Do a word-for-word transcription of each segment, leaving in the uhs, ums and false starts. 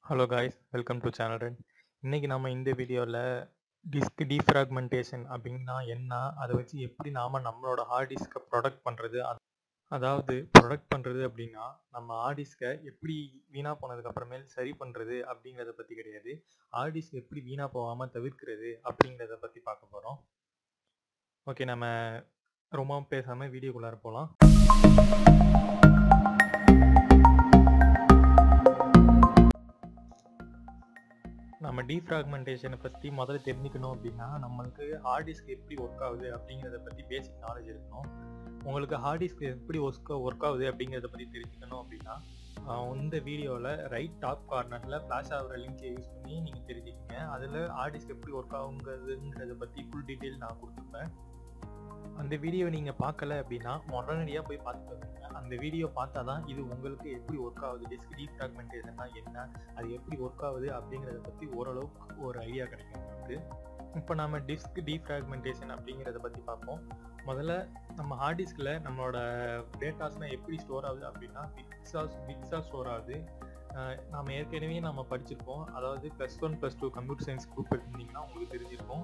Hello guys, welcome to channel ரெண்ட். இன்றைக்கி நம்ம இந்த வீடியோவில் டிஸ்க் டீஃப்ராக்மெண்டேஷன் அப்படின்னா என்ன, அதை வச்சு எப்படி நாம் நம்மளோட ஹார்ட் டிஸ்கை ப்ரொடக்ட் பண்ணுறது, அதாவது ப்ரொடக்ட் பண்ணுறது அப்படின்னா நம்ம ஹார்ட் டிஸ்கை எப்படி வீணாக போனதுக்கப்புறமேல் சரி பண்ணுறது அப்படிங்கிறத பற்றி கிடையாது. ஹார்ட் டிஸ்க் எப்படி வீணாக போகாமல் தவிர்க்கிறது அப்படிங்கிறத பற்றி பார்க்க போகிறோம். ஓகே, நம்ம ரொம்ப பேசாமல் வீடியோக்குள்ளார போகலாம். நம்ம டீஃப்ராக்மெண்டேஷனை பற்றி முதல்ல தெரிஞ்சுக்கணும் அப்படின்னா நம்மளுக்கு ஹார்ட் டிஸ்க் எப்படி ஒர்க் ஆகுது அப்படிங்கிறத பற்றி பேசிக் நாலேஜ் இருக்கணும். உங்களுக்கு ஹார்ட் டிஸ்க் எப்படி ஒர்க் ஒர்க் ஆகுது அப்படிங்கிறத பற்றி தெரிஞ்சுக்கணும் அப்படின்னா இந்த வீடியோவில் ரைட் டாப் கார்னரில் ஃப்ளாஷ் ஆகிற லிங்கை யூஸ் பண்ணி நீங்கள் தெரிஞ்சுக்கிங்க. அதில் ஹார்ட் டிஸ்க் எப்படி ஒர்க் ஆகுங்கிறதுங்கிறத பற்றி ஃபுல் டீட்டெயில் நான் கொடுத்துருப்பேன். அந்த வீடியோ நீங்கள் பார்க்கல அப்படின்னா உடனடியாக போய் பார்த்துட்டு வந்துங்க. அந்த வீடியோ பார்த்தா தான் இது உங்களுக்கு எப்படி ஒர்க் ஆகுது, டிஸ்க் டீஃப்ராக்மெண்டேஷன்னா என்ன, அது எப்படி ஒர்க் ஆகுது அப்படிங்கிறத பற்றி ஓரளவுக்கு ஒரு ஐடியா கிடைக்கும் உங்களுக்கு. இப்போ நம்ம டிஸ்க் டீஃப்ராக்மெண்டேஷன் அப்படிங்கிறத பற்றி பார்ப்போம். முதல்ல நம்ம ஹார்ட் டிஸ்கில் நம்மளோட டேட்டாஸ்லாம் எப்படி ஸ்டோர் ஆகுது அப்படின்னா பிட்ஸாக பிட்ஸாக ஸ்டோர் ஆகுது. நாம் ஏற்கனவே நம்ம படிச்சிருப்போம். அதாவது plus one plus two computer science group எடுத்திங்கன்னா உங்களுக்கு தெரிஞ்சிருக்கும்.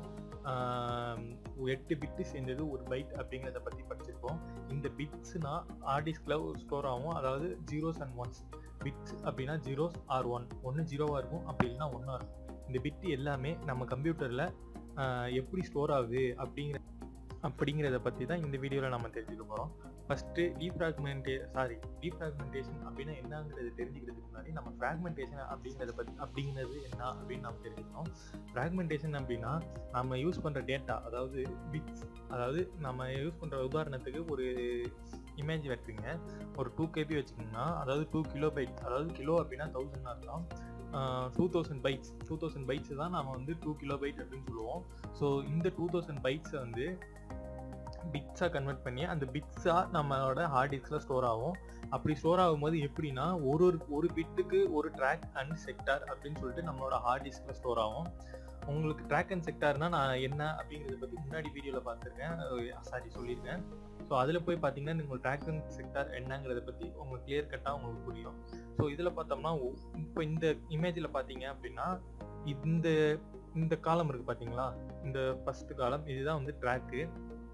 எட்டு பிட்டு சேர்ந்தது ஒரு பைட் அப்படிங்கிறத பற்றி படிச்சிருப்போம். இந்த பிட்ஸ்னா ஹார்ட் டிஸ்கில் ஸ்டோர் ஆகும். அதாவது ஜீரோஸ் அண்ட் ஒன்ஸ். பிட்ஸ் அப்படின்னா ஜீரோஸ் ஆர் ஒன், ஒன்று ஜீரோவாக இருக்கும், அப்படி இல்லைன்னா ஒன்றா இருக்கும். இந்த பிட்டு எல்லாமே நம்ம கம்ப்யூட்டரில் எப்படி ஸ்டோர் ஆகுது அப்படிங்கிற அப்படிங்கிறத பற்றி தான் இந்த வீடியோவில் நம்ம தெரிஞ்சுக்க போகிறோம். ஃபஸ்ட்டு டீஃப்ராக்மெண்டே சாரி டீஃப்ராக்மெண்டேஷன் அப்படின்னா என்னங்கிறது தெரிஞ்சுக்கிறதுக்கு முன்னாடி நம்ம ஃப்ராக்மெண்டேஷன் அப்படிங்கிறத பற்றி அப்படிங்கிறது என்ன அப்படின்னு நம்ம தெரிஞ்சுக்கணும். ஃப்ராக்மெண்டேஷன் அப்படின்னா நம்ம யூஸ் பண்ணுற டேட்டா, அதாவது பிட்ஸ், அதாவது நம்ம யூஸ் பண்ணுற உதாரணத்துக்கு ஒரு இமேஜ் வச்சுங்க, ஒரு டூ கேபி வச்சுக்கோங்கன்னா, அதாவது டூ கிலோ பைட், அதாவது கிலோ அப்படின்னா தௌசண்ட் அர்த்தம். Two thousand bytes two thousand bytes தான் நம்ம வந்து டூ கிலோ பைட் அப்படின்னு சொல்லுவோம். ஸோ இந்த டூ தௌசண்ட் பைட்ஸை வந்து பிட்ஸாக கன்வெர்ட் பண்ணி அந்த பிட்ஸாக நம்மளோட ஹார்ட் டிஸ்கில் ஸ்டோர் ஆகும். அப்படி ஸ்டோர் ஆகும்போது எப்படின்னா ஒரு ஒரு ஒரு பிட்டுக்கு ஒரு ட்ராக் அண்ட் செக்டார் அப்படின்னு சொல்லிட்டு நம்மளோட ஹார்ட் டிஸ்கில் ஸ்டோர் ஆகும். உங்களுக்கு ட்ராக் அண்ட் செக்டார்னா நான் என்ன அப்படிங்கிறத பற்றி முன்னாடி வீடியோவில் பார்த்துருக்கேன், சாரி சொல்லியிருக்கேன். ஸோ அதில் போய் பார்த்தீங்கன்னா உங்களுக்கு ட்ராக் அண்ட் செக்டார் என்னங்கிறத பற்றி உங்களுக்கு கிளியர் கட்டாக உங்களுக்கு புரியும். ஸோ இதில் பார்த்தோம்னா இப்போ இந்த இமேஜில் பார்த்தீங்க அப்படின்னா இந்த இந்த காலம் இருக்குது பார்த்தீங்களா, இந்த ஃபஸ்ட்டு காலம் இதுதான் வந்து ட்ராக்கு.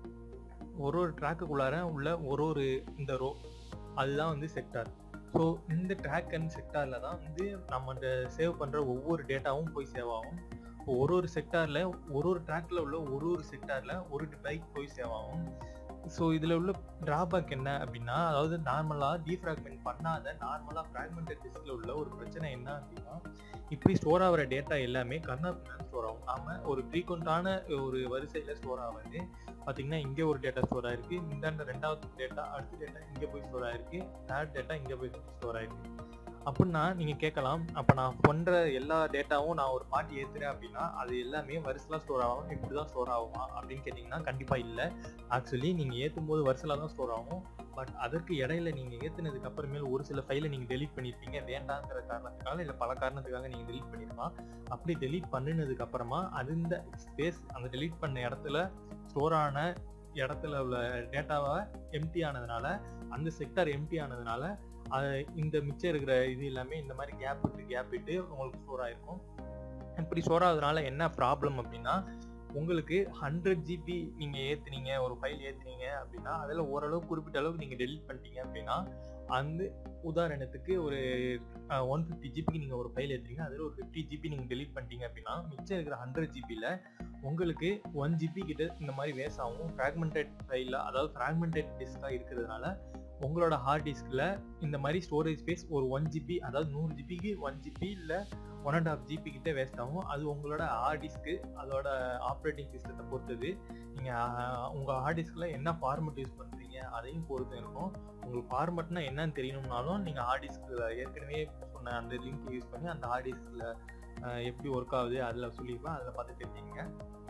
ஒரு ஒரு ட்ராக்குக்குள்ளார உள்ள ஒரு ஒரு இந்த ரோ அதுதான் வந்து செக்டார். ஸோ இந்த ட்ராக் அண்ட் செக்டாரில் தான் வந்து நம்ம இந்த சேவ் பண்ணுற ஒவ்வொரு டேட்டாவும் போய் சேவ் ஆகும். இப்போ ஒரு ஒரு செக்டாரில் ஒரு ஒரு ட்ராக்கில் உள்ள ஒரு ஒரு செக்டாரில் ஒரு பைட் போய் சேவ் ஆகும். ஸோ இதில் உள்ள ட்ராபேக் என்ன அப்படின்னா, அதாவது நார்மலாக டீஃப்ராக்மெண்ட் பண்ணாத நார்மலாக ஃப்ராக்மெண்டட் டிஸ்கில் உள்ள ஒரு பிரச்சனை என்ன அப்படின்னா, இப்படி ஸ்டோர் ஆகிற டேட்டா எல்லாமே கர்னல் ஸ்டோர் ஆகும். நாம் ஒரு ஃப்ரீக்வெண்ட்டான ஒரு வரிசையில் ஸ்டோர் ஆகுது. பார்த்தீங்கன்னா இங்கே ஒரு டேட்டா ஸ்டோர் ஆகிருக்கு, இந்த ரெண்டாவது டேட்டா அடுத்த டேட்டா இங்கே போய் ஸ்டோர் ஆகிருக்கு, தேர்ட் டேட்டா இங்கே போய் ஸ்டோர் ஆகிருக்கு. அப்படின்னா நீங்கள் கேட்கலாம், அப்போ நான் பண்ணுற எல்லா டேட்டாவும் நான் ஒரு பாட்டி ஏற்றுறேன் அப்படின்னா அது எல்லாமே வரிசலாக ஸ்டோர் ஆகும், இப்படி தான் ஸ்டோர் ஆகுமா அப்படின்னு கேட்டிங்கன்னா கண்டிப்பாக இல்லை. ஆக்சுவலி நீங்கள் ஏற்றும் போது வரிசலாக தான் ஸ்டோர் ஆகும். பட் அதற்கு இடையில நீங்கள் ஏற்றுனதுக்கு அப்புறமேல் ஒரு சில ஃபைலை நீங்கள் டெலீட் பண்ணியிருப்பீங்க, வேண்டாங்கிற காரணத்துக்காக இல்லை பல காரணத்துக்காக நீங்கள் டெலீட் பண்ணியிருக்கலாம். அப்படி டெலீட் பண்ணினதுக்கு அப்புறமா அந்த ஸ்பேஸ் அந்த டெலீட் பண்ண இடத்துல ஸ்டோர் ஆன இடத்துல உள்ள டேட்டாவை எம்டி ஆனதுனால, அந்த செக்டார் எம்டி ஆனதுனால அது இந்த மிச்சம் இருக்கிற இது எல்லாமே இந்த மாதிரி கேப் விட்டு கேப் விட்டு உங்களுக்கு ஸ்டோர் ஆகிருக்கும். இப்படி ஸ்டோர் ஆகுறதுனால என்ன ப்ராப்ளம் அப்படின்னா, உங்களுக்கு ஹண்ட்ரட் ஜிபி நீங்கள் ஏற்றுனீங்க, ஒரு ஃபைல் ஏற்றுனீங்க அப்படின்னா அதில் ஓரளவு குறிப்பிட்ட அளவுக்கு நீங்கள் டெலிட் பண்ணிட்டீங்க அப்படின்னா, அந்த உதாரணத்துக்கு ஒரு ஒன் ஃபிஃப்டி ஜிபிக்கு நீங்கள் ஒரு ஃபைல் ஏற்றுறீங்க, அதில் ஒரு ஃபிஃப்டி ஜிபி நீங்கள் டெலிட் பண்ணிட்டீங்க அப்படின்னா மிச்சம் இருக்கிற ஹண்ட்ரட் ஜிபியில் உங்களுக்கு ஒன் ஜிபி கிட்ட இந்த மாதிரி வேஸ்ட் ஆகும். ஃப்ராக்மெண்டட் ஃபைலில், அதாவது ஃப்ராக்மெண்டட் டிஸ்காக இருக்கிறதுனால உங்களோட ஹார்ட் டிஸ்கில் இந்த மாதிரி ஸ்டோரேஜ் ஸ்பேஸ் ஒரு ஒன் ஜிபி, அதாவது நூறு ஜிபிக்கு ஒன் ஜிபி இல்லை ஒன் அண்ட் ஹாஃப் ஜிபி கிட்ட வேஸ்ட் ஆகும். அது உங்களோட ஹார்ட் டிஸ்க்கு அதோட ஆப்ரேட்டிங் சிஸ்டத்தை பொறுத்தது. நீங்கள் உங்கள் ஹார்ட் டிஸ்கில் என்ன ஃபார்மெட் யூஸ் பண்ணுறீங்க அதையும் பொறுத்து இருக்கும். உங்களுக்கு ஃபார்மெட்னா என்னன்னு தெரியணும்னாலும் நீங்கள் ஹார்ட் டிஸ்கில் ஏற்கனவே சொன்ன அந்த லிங்க் யூஸ் பண்ணி அந்த ஹார்ட் டிஸ்கில் எப்படி ஒர்க் ஆகுது அதில் சொல்லியிருப்பேன், அதில் பார்த்து தெரிஞ்சுங்க.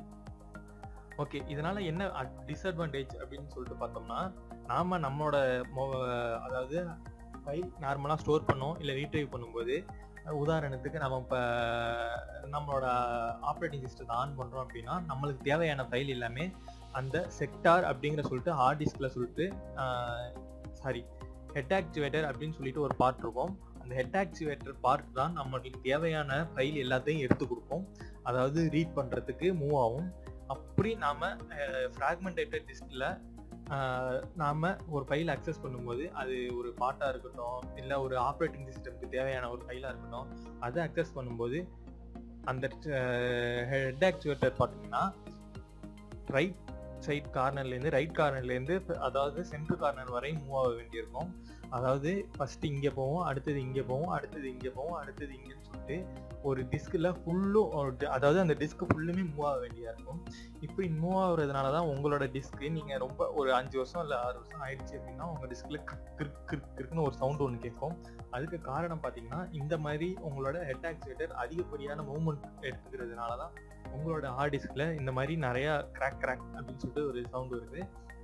ஓகே, இதனால் என்ன டிஸ்அட்வான்டேஜ் அப்படின்னு சொல்லிட்டு பார்த்தோம்னா, நாம் நம்மளோட மொ அதாவது ஃபைல் நார்மலாக ஸ்டோர் பண்ணோம் இல்லை ரீட்ரைவ் பண்ணும்போது, உதாரணத்துக்கு நம்ம இப்போ நம்மளோட ஆப்ரேட்டிங் சிஸ்டத்தை ஆன் பண்ணுறோம் அப்படின்னா நம்மளுக்கு தேவையான ஃபைல் எல்லாமே அந்த செக்டார் அப்படிங்கிற சொல்லிட்டு ஹார்ட் டிஸ்கில் சொல்லிட்டு சாரி ஹெட் ஆக்டிவேட்டர் அப்படின்னு சொல்லிட்டு ஒரு பார்ட் இருக்கும். அந்த ஹெட் ஆக்டிவேட்டர் பார்ட் தான் நம்மளுக்கு தேவையான ஃபைல் எல்லாத்தையும் எடுத்து கொடுக்கும், அதாவது ரீட் பண்ணுறதுக்கு மூவ் ஆகும். அப்படி நாம் ஃப்ராக்மெண்டேட்டட் டிஸ்கில் நாம் ஒரு ஃபைல் அக்சஸ் பண்ணும்போது அது ஒரு பாட்டாக இருக்கட்டும் இல்லை ஒரு ஆப்ரேட்டிங் சிஸ்டம்க்கு தேவையான ஒரு ஃபைலாக இருக்கட்டும், அதை அக்சஸ் பண்ணும்போது அந்த ஹெட் ஆக்டிவேட்டர் பார்த்தீங்கன்னா ரைட் சைட் கார்னர்லேருந்து ரைட் கார்னர்லேருந்து அதாவது சென்ட்ரல் கார்னர் வரை மூவ் ஆக வேண்டியிருக்கும். அதாவது ஃபஸ்ட்டு இங்கே போவோம், அடுத்தது இங்கே போவோம், அடுத்தது இங்கே போவோம், அடுத்தது இங்கேன்னு சொல்லிட்டு ஒரு டிஸ்கில் ஃபுல்லும், அதாவது அந்த டிஸ்க்கு ஃபுல்லுமே மூவ் ஆக வேண்டியதாக இருக்கும். இப்படி மூவ் ஆகுறதுனால தான் உங்களோட டிஸ்க்கு நீங்கள் ரொம்ப ஒரு அஞ்சு வருஷம் இல்லை ஆறு வருஷம் ஆயிடுச்சு அப்படின்னா உங்கள் டிஸ்கில் கிறுக்கு கிறுக்கு கிறுக்குன்னு ஒரு சவுண்டு ஒன்று கேட்கும். அதுக்கு காரணம் பார்த்தீங்கன்னா இந்த மாதிரி உங்களோட ஹெட் ஆக்டிவேட்டர் அதிகப்படியான மூவ்மெண்ட் எடுத்துக்கிறதுனால தான் உங்களோட ஹார்ட் டிஸ்கில் இந்த மாதிரி நிறையா கிராக் கிராக் அப்படின்னு சொல்லிட்டு ஒரு சவுண்டு வருது.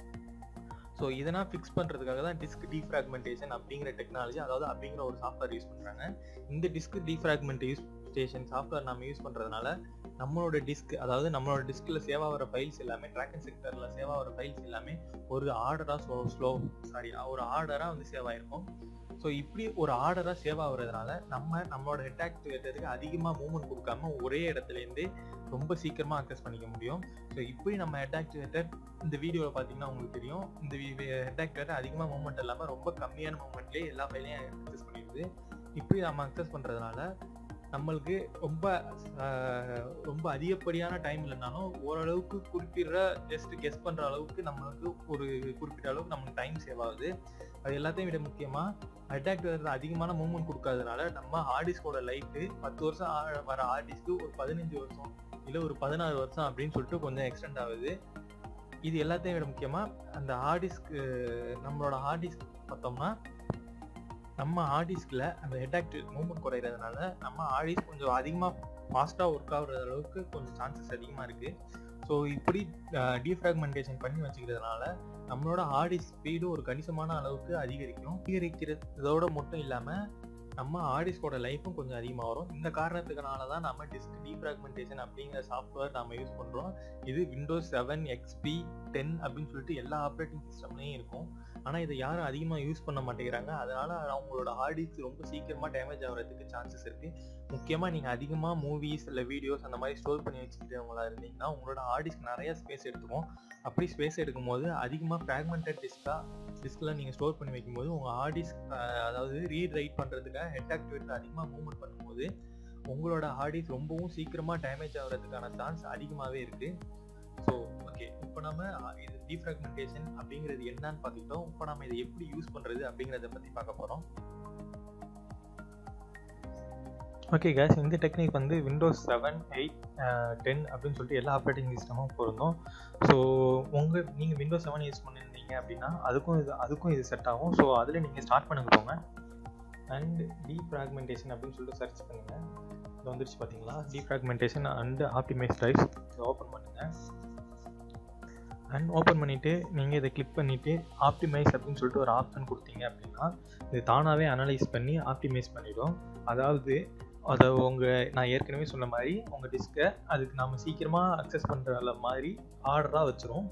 ஸோ இதெல்லாம் ஃபிக்ஸ் பண்ணுறதுக்காக தான் டிஸ்க் டீஃப்ராக்மெண்டேஷன் அப்படிங்கிற டெக்னாலஜி, அதாவது அப்படிங்கிற ஒரு சாஃப்ட்வேர் யூஸ் பண்ணுறாங்க. இந்த டிஸ்க் டீஃப்ராக்மெண்டேஷன் சாஃப்ட்வேர் நம்ம யூஸ் பண்ணுறதுனால நம்மளோட டிஸ்க், அதாவது நம்மளோட டிஸ்கில் சேவ் ஆகிற ஃபைல்ஸ் எல்லாமே ட்ராக் அண்ட் செக்டரில் சேவ் ஆகிற ஃபைல்ஸ் எல்லாமே ஒரு ஆர்டராக ஸ்லோ ஸ்லோ சாரி ஒரு ஆர்டராக வந்து சேவ் ஆகிருக்கும். ஸோ இப்படி ஒரு ஆர்டராக சேவ் ஆகுறதுனால நம்ம நம்மளோட ஹெட் ஆக்டிவேட்டருக்கு அதிகமாக மூவ்மெண்ட் கொடுக்காம ஒரே இடத்துலேருந்து ரொம்ப சீக்கிரமாக அக்சஸ் பண்ணிக்க முடியும். ஸோ இப்படி நம்ம ஹெட் ஆக்டிவேட்டர் இந்த வீடியோவில் பார்த்தீங்கன்னா உங்களுக்கு தெரியும், இந்த ஹெட் ஆக்டிவேட்டர் அதிகமாக மூவ்மெண்ட் இல்லாமல் ரொம்ப கம்மியான மூவ்மெண்ட்லேயே எல்லா ஃபைலையும் அக்சஸ் பண்ணிடுது. இப்படி நம்ம அக்சஸ் பண்ணுறதுனால நம்மளுக்கு ரொம்ப ரொம்ப அதிகப்படியான டைம் இல்லைனாலும் ஓரளவுக்கு குறிப்பிடுற ஜஸ்ட் கெஸ் பண்ணுற அளவுக்கு நம்மளுக்கு ஒரு குறிப்பிட்ட அளவுக்கு நம்மளுக்கு டைம் சேவ் ஆகுது. அது எல்லாத்தையும் விட முக்கியமாக ஹெட் ஆக்டிவேட்டர் அதிகமான மூவ்மெண்ட் கொடுக்காதனால நம்ம ஹார்ட் டிஸ்கோட லைஃபு பத்து வருஷம் வர ஹார்ட் டிஸ்க்கு ஒரு பதினஞ்சு வருஷம் இல்லை ஒரு பதினாறு வருஷம் அப்படின்னு சொல்லிட்டு கொஞ்சம் எக்ஸ்டெண்ட் ஆகுது. இது எல்லாத்தையும் விட முக்கியமாக அந்த ஹார்ட் டிஸ்க்கு நம்மளோட ஹார்ட் டிஸ்க் பார்த்தோம்னா நம்ம ஹார்ட் டிஸ்கில் அந்த ஹெட் ஆக்டிவேட் மூவ்மெண்ட் குறையிறதுனால நம்ம ஹார்ட் டிஸ்க் கொஞ்சம் அதிகமாக ஃபாஸ்ட்டாக ஒர்க் ஆகுற அளவுக்கு கொஞ்சம் சான்சஸ் அதிகமாக இருக்குது. ஸோ இப்படி டீஃப்ராக்மெண்டேஷன் பண்ணி வச்சுக்கிறதுனால நம்மளோட ஹார்ட் டிஸ்க் ஸ்பீடு ஒரு கணிசமான அளவுக்கு அதிகரிக்கும். அதிகரிக்கிறதோட மட்டும் இல்லாமல் நம்ம ஹார்ட் டிஸ்கோட லைஃப்பும் கொஞ்சம் அதிகமாக வரும். இந்த காரணத்துக்குனால தான் நம்ம டிஸ்க் டீஃப்ராக்மெண்டேஷன் அப்படிங்கிற சாஃப்ட்வேர் நம்ம யூஸ் பண்ணுறோம். இது விண்டோஸ் செவன் எக்ஸ்பி டென் அப்படின்னு சொல்லிட்டு எல்லா ஆப்ரேட்டிங் சிஸ்டம்லேயும் இருக்கும். ஆனால் இதை யாரும் அதிகமாக யூஸ் பண்ண மாட்டேங்கிறாங்க. அதனால் அவங்களோட ஹார்ட் டிஸ்க் ரொம்ப சீக்கிரமாக டேமேஜ் ஆகிறதுக்கு சான்சஸ் இருக்குது. முக்கியமாக நீங்கள் அதிகமாக மூவிஸ் இல்லை வீடியோஸ் அந்த மாதிரி ஸ்டோர் பண்ணி வச்சுக்கிட்டவங்களா இருந்தீங்கன்னா உங்களோட ஹார்ட் டிஸ்க் நிறைய ஸ்பேஸ் எடுத்துக்கும். அப்படி ஸ்பேஸ் எடுக்கும் போது அதிகமாக ஃப்ராக்மெண்டட் டிஸ்காக டிஸ்கில் நீங்கள் ஸ்டோர் பண்ணி வைக்கும்போது உங்கள் ஹார்ட் டிஸ்க் அதாவது ரீட் ரைட் பண்ணுறதுக்காக ஹெட் ஆக்டிவேட்டர் அதிகமாக மூவ்மெண்ட் பண்ணும்போது உங்களோட ஹார்ட் டிஸ்க் ரொம்பவும் சீக்கிரமாக டேமேஜ் ஆகிறதுக்கான சான்ஸ் அதிகமாகவே இருக்குது. ஸோ ஓகே, இப்போ நம்ம இது டீஃப்ராக்மெண்டேஷன் அப்படிங்கிறது என்னன்னு பார்த்துக்கிட்டோம். இப்போ நம்ம இதை எப்படி யூஸ் பண்ணுறது அப்படிங்கிறத பற்றி பார்க்க போகிறோம். ஓகே கேஸ், இந்த டெக்னிக் வந்து விண்டோஸ் செவன் எயிட் டென் அப்படின்னு சொல்லிட்டு எல்லா ஆப்ரேட்டிங் சிஸ்டமும் பொருந்தும். ஸோ உங்கள் நீங்கள் விண்டோஸ் செவன் யூஸ் பண்ணியிருந்தீங்க அப்படின்னா அதுக்கும் இது அதுக்கும் இது செட் ஆகும். ஸோ அதில் நீங்கள் ஸ்டார்ட் பண்ணுங்க போங்க அண்ட் டீஃப்ராக்மெண்டேஷன் அப்படின்னு சொல்லிட்டு சர்ச் பண்ணுங்கள். இது வந்துருச்சு பார்த்தீங்களா, டீஃப்ராக்மெண்டேஷன் அண்ட் ஆப்டிமைஸ் ட்ரைவ்ஸ். இதை ஓப்பன் பண்ணுங்கள் அண்ட் ஓப்பன் பண்ணிவிட்டு நீங்கள் இதை கிளிக் பண்ணிவிட்டு ஆப்டிமைஸ் அப்படின்னு சொல்லிட்டு ஒரு ஆப்ஷன் கொடுத்தீங்க அப்படின்னா இது தானாகவே அனலைஸ் பண்ணி ஆப்டிமைஸ் பண்ணிடும். அதாவது அதை உங்கள் நான் ஏற்கனவே சொன்ன மாதிரி உங்கள் டிஸ்கை அதுக்கு நம்ம சீக்கிரமாக அக்சஸ் பண்ணுற மாதிரி ஆர்டராக வச்சிரும்.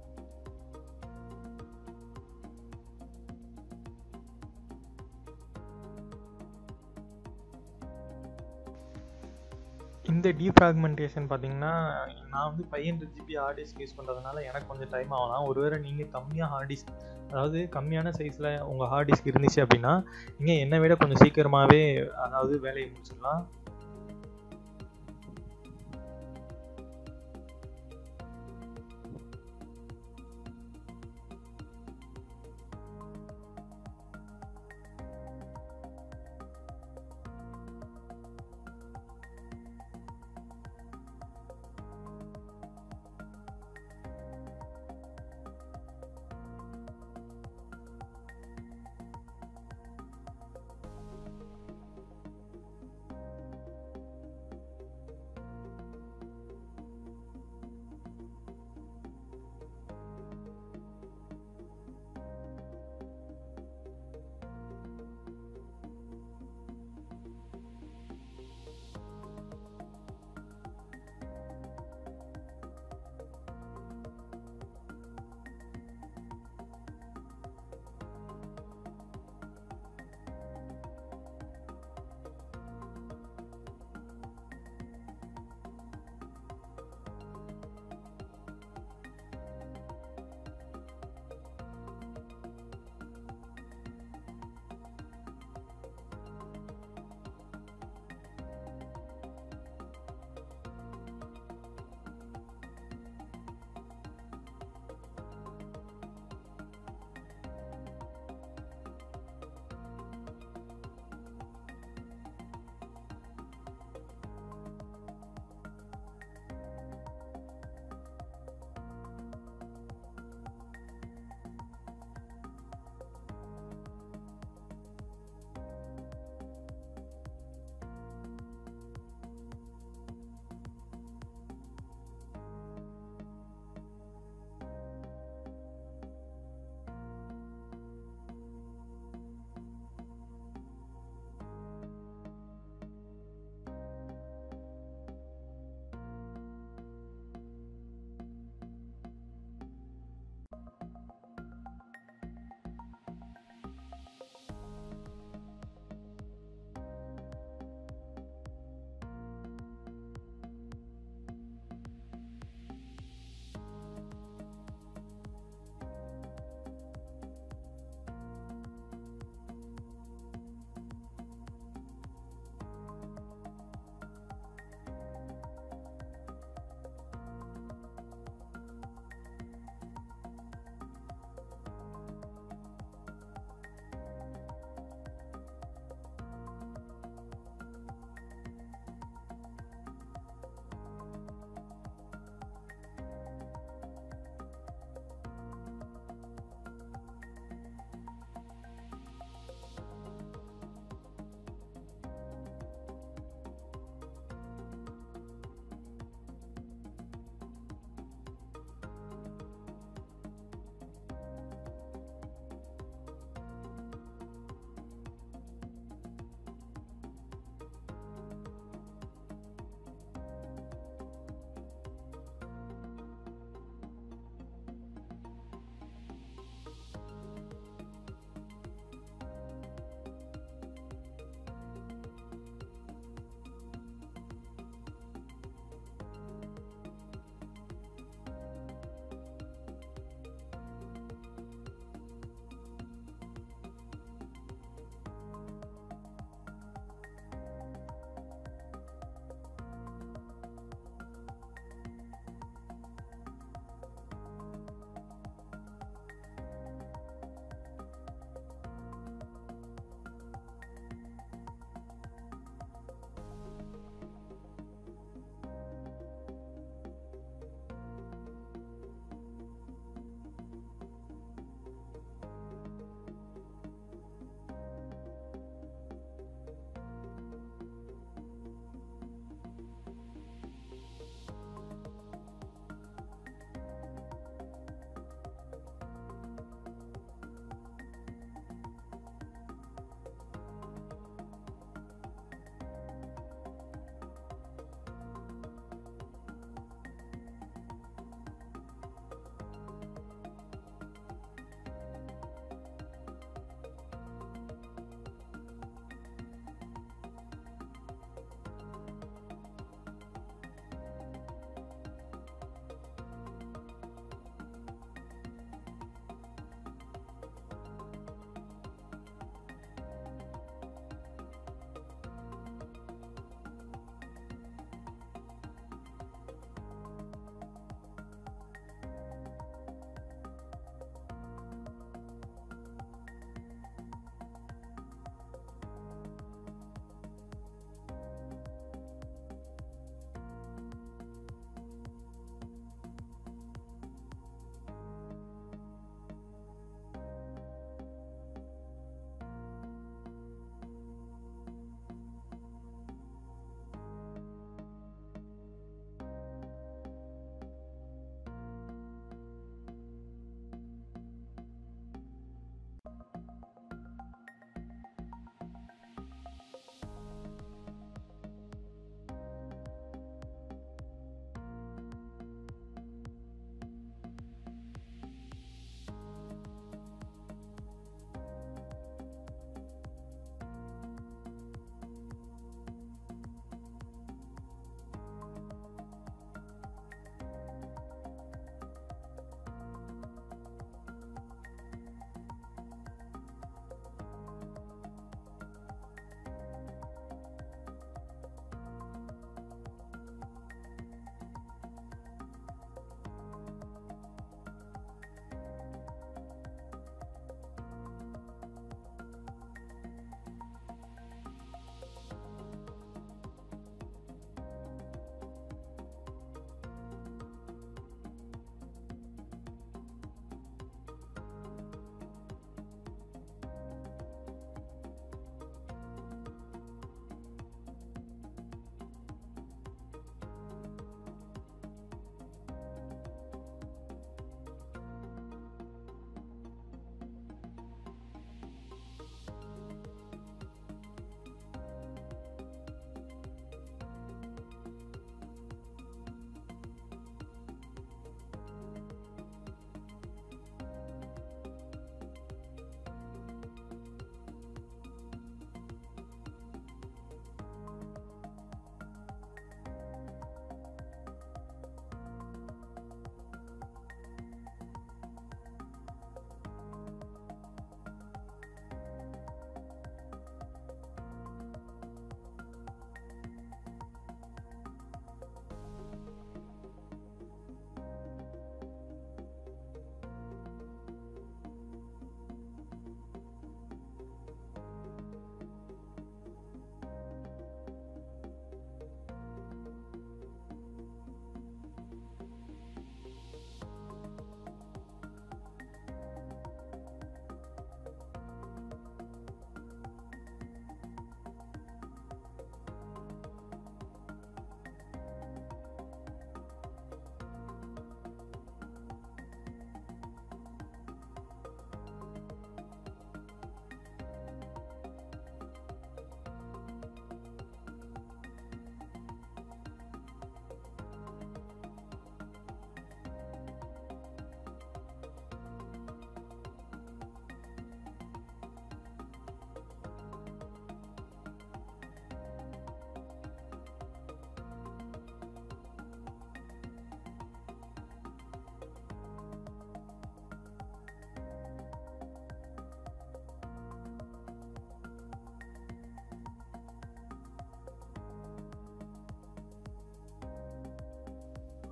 இந்த டீஃப்ராக்மெண்டேஷன் பார்த்தீங்கன்னா நான் வந்து five hundred GB hard disk use பண்ணுறதுனால எனக்கு கொஞ்சம் டைம் ஆகலாம். ஒருவேளை நீங்கள் கம்மியாக ஹார்ட் டிஸ்க், அதாவது கம்மியான சைஸில் உங்கள் ஹார்ட் டிஸ்க் இருந்துச்சு அப்படின்னா நீங்கள் என்னை விட கொஞ்சம் சீக்கிரமாகவே அதாவது வேலையை முடிச்சிடலாம்.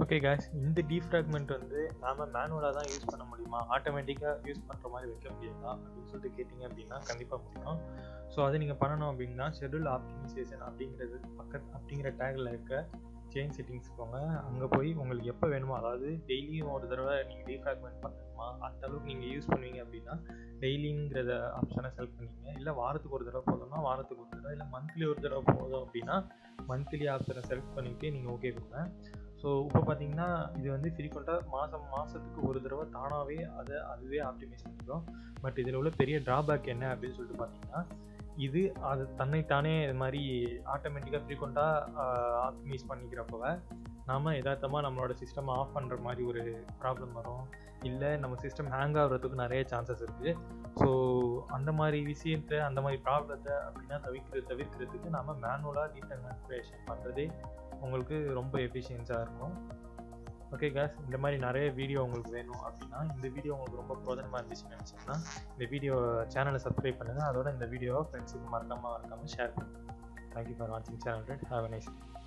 ஓகே guys, இந்த டீஃப்ராக்மெண்ட் வந்து நாம மேனுவலாக தான் யூஸ் பண்ண முடியுமா, ஆட்டோமேட்டிக்காக யூஸ் பண்ணுற மாதிரி வைக்க முடியாதா அப்படின்னு சொல்லிட்டு கேட்டிங்க அப்படின்னா கண்டிப்பாக முடியும். ஸோ அது நீங்கள் பண்ணணும் அப்படின்னா ஷெட்யூல் ஆப்டிமைசேஷன் அப்படிங்கிறது பக்கத்து அப்படிங்கிற டேக்கில் இருக்க செயின் செட்டிங்ஸ் போங்க. அங்கே போய் உங்களுக்கு எப்போ வேணுமோ, அதாவது டெய்லியும் ஒரு தடவை நீங்கள் டீஃப்ராக்மெண்ட் பண்ணணுமா அந்த அளவுக்கு நீங்கள் யூஸ் பண்ணுவீங்க அப்படின்னா டெய்லிங்கிறத ஆப்ஷனை செலக்ட் பண்ணிங்க. இல்லை வாரத்துக்கு ஒரு தடவை போதும்னா வாரத்துக்கு ஒரு தடவை, இல்லை மந்த்லி ஒரு தடவை போதும் அப்படின்னா மந்த்லி ஆப்ஷனை செலக்ட் பண்ணிவிட்டு நீங்கள் ஓகே கொடுங்க. ஸோ இப்போ பார்த்தீங்கன்னா இது வந்து ஃப்ரீக்வெண்ட்டாக மாதம் மாதத்துக்கு ஒரு தடவை தானாகவே அதை அதுவே ஆப்டிமைஸ் பண்ணிக்கும். பட் இதில் உள்ள பெரிய ட்ராபேக் என்ன அப்படின்னு சொல்லிட்டு பார்த்தீங்கன்னா, இது அது தன்னைத்தானே இது மாதிரி ஆட்டோமேட்டிக்காக ஃப்ரீக்வெண்ட்டாக ஆப்டிமைஸ் பண்ணிக்கிறப்போ நாம் யதார்த்தமாக நம்மளோட சிஸ்டம் ஆஃப் பண்ணுற மாதிரி ஒரு ப்ராப்ளம் வரும், இல்லை நம்ம சிஸ்டம் ஹேங் ஆகிறதுக்கு நிறைய சான்சஸ் இருக்குது. ஸோ அந்த மாதிரி விஷயத்தை அந்த மாதிரி ப்ராப்ளத்தை அப்படின்னா தவிர்க்கிறது தவிர்க்கிறதுக்கு நாம் மேனுவலாக டீஃப்ராக்மெண்டேஷன் பண்ணுறதே உங்களுக்கு ரொம்ப எஃபிஷியன்ஸாக இருக்கும். ஓகே guys, இந்த மாதிரி நிறைய வீடியோ உங்களுக்கு வேணும் அப்படின்னா, இந்த வீடியோ உங்களுக்கு ரொம்ப பிரோஜனமாக இருந்துச்சுன்னு நினச்சிங்கன்னா இந்த வீடியோ சேனலை சப்ஸ்கிரைப் பண்ணுங்கள். அதோட இந்த வீடியோவை ஃப்ரெண்ட்ஸுக்கு மறக்காமல் மறக்காமல் ஷேர் பண்ணுங்கள். தேங்க்யூ ஃபார் வாட்சிங் channel. Have a nice day.